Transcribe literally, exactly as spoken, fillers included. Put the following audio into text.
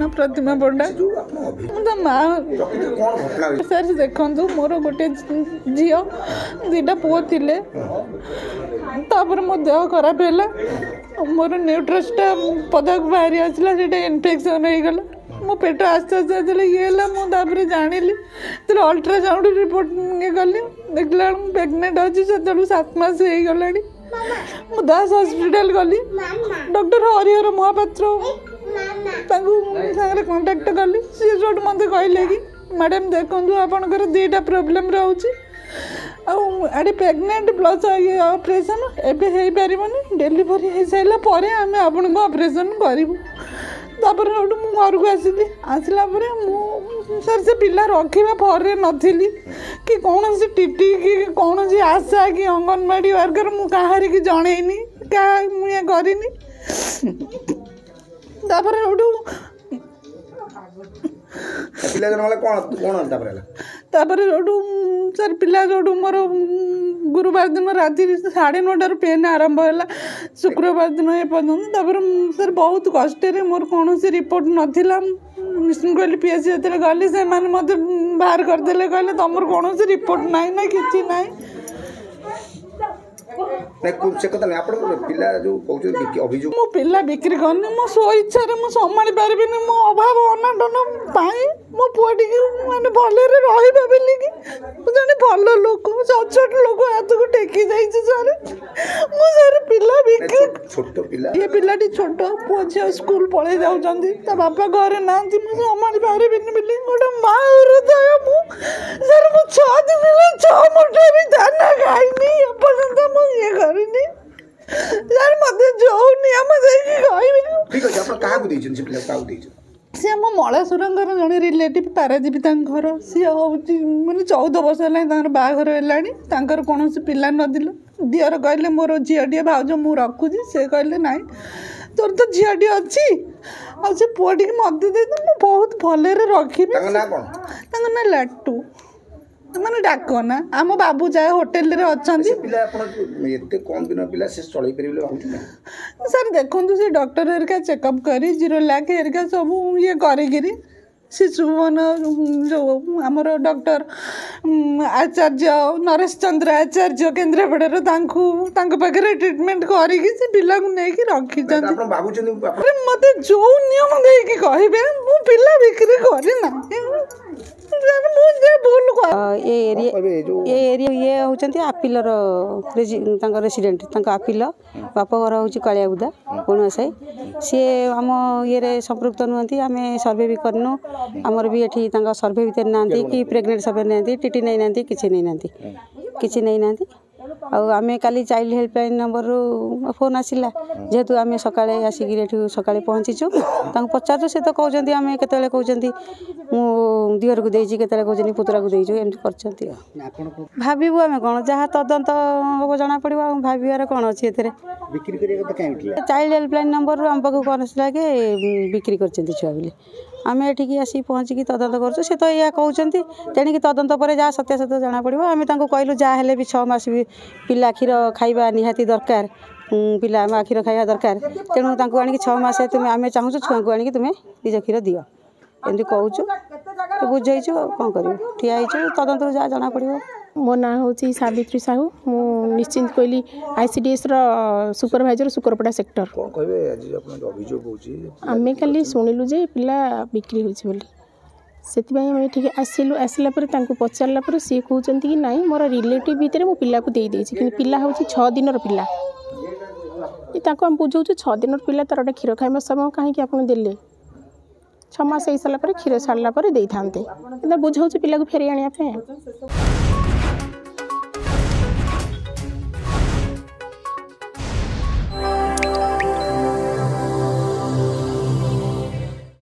प्रतिमा पंडा तो माँ सर देखु मोर गोटे झी दुटा पुओ थे मो देह खराब है मोर न्यूट्रसटा पदाक बाहरी आसला इनफेक्शन हो गला मो पेट आस्ते आस्ते आते ये मुझे जानी तो अल्ट्रासाउंड रिपोर्ट ये गली देखला प्रेगनेंट अच्छी से सात मस हो गला मु दास हॉस्पिटल गली डॉक्टर हरिहर महापात्र सागर कांटेक्ट कली सी जो मत कहले कि मैडम देखो आपंकर दुईटा प्रोब्लेम रोचे आड़े प्रेगनेंट प्लस ये ऑपरेशन एवं हो पार डेलीवरी हो सारापर आम आपन को ऑपरेशन करूँ तापर घर को आसली आसला सर से पिला रखा फरे नी कि कौन सी टीटी कि कौन सी आशा कि अंगनवाड़ी वर्कर मु कहार की जनईनी क्या मुझे करनी तापर तापर सर पिला जो मोर गुरुवार दिन राति साढ़े नौटार पेन आरंभ है शुक्रवार दिन ए पर्यटन तापर सर बहुत कष्ट मोर कौन सी रिपोर्ट नाला विष्णु कहली पीएससी जो गली से मत बाहर करदे कहले तुम कौन सी रिपोर्ट ना ना कि ना मो पिला बिक्री करनी मो स्व इच्छा संभाली पारि मो अभाव अनाटन पाई मो पुआटी मैंने भले रही कि जन भल लोक सचोट लोक हाथ को टेकी जाइए सर मो सर पिला बिक्री छोट पिला ये पिलाटी छोट पुआ झी स्कूल पलि जाऊँगी बापा घरे ना संभाली पारि गोटे माँ हृदय मु सर मु छः दिन छः मुठा भी दाना खाइनी एपर्यंत ये करनी यार मत जो नियम देखी कहबे ठीक अछि आपण काहा को दैछन से पिला काहा दैछन से हम मलासुरंगर जने रिलेटिव पारादीप तांकर सी माने चौदह वर्ष है तांकर बाघर हेलानी तांकर कौन से पिला नदिल दियर कहले मोर झीटी भाज मु रखुची से कहले ना तोर तो झीटी अच्छी आ से पुआटी के मत दे मु बहुत भले रखी ना लाटू मैंने डाक ना आम बाबू जाए होटेल रे अच्छा कम दिन पिला से चल सर देखो सी डॉक्टर हेरिका चेकअप करी जीरो लाख हेरिका सब ये करी शिशु भवन जो आमर डॉक्टर आचार्य नरेश चंद्र आचार्य केन्द्रापड़ार पाखे ट्रिटमेंट करी पिला को लेकिन रखी मत जो नियम देकी कहे मु पिला बिक्री करना ये होती आपिलर रेसीडेट आपिल बाप घर हूँ कालियाबुदा कोणसाई सी आम ये संपृक्त नुहति आम सर्वे भी करनु आमर भी ये सर्वे भितर ना कि प्रेगनेंट सर्वे ना टीटी नहीं ना कि नहीं ना कि नहीं ना आम काली चाइल्ड हेल्पलाइन नंबर रू फोन आसला जेहेतु आम सकाळे आसिक सकाळे पहुँचीचु पचारू से तो कहते आम केतले कहते दिहर को देती केतले कहते पुतरा को देचु एमती कर भावु आम कौन जहाँ तदंत हम जना पड़ा भावार कौन अच्छी चाइल्ड हेल्पलाइन नंबर रू आम पाक कौन आसला कि बिक्री कर छुआ बोली आम एठिकी आसी पहुँचिकी तदंत करुँ से तो या कहते तेणिक तदंत पर जहाँ सत्यासत्य जना पड़ो आम कहलु जहाँ भी छः मास भी पिला क्षीर खाइबा निहाती दरकार पिला माँ क्षीर खाइबा दरकार तेणु तांको आनिकी छः मास तुम्हें आम चाहूँ छुआ को आनिकी तुम्हें निज क्षीर दियो एमती कहूँ बुझेचु कौन कर ठिया तदंत जहाँ जना पड़ो मो ना हूँ सावित्री साहू मु निश्चिंत कोइली आईसीडीएस सुपरभाइजर सुकरपड़ा सेक्टर आम खाली शुणिलु जे पिला बिक्री होची बोली से ठीक आसिलु आसला पचारा सी कहते कि नाई मोर रिलेटिव भितर मो पिला को दे देछि कि पिला हूँ छः दिन पिला आम बुझाऊ छः दिन पिला तार गोटे क्षीर खाइबा समय कहीं आपन देले छः मास हो सारापर क्षीर छाड़ला दे था बुझाऊ पिला को फेरी आने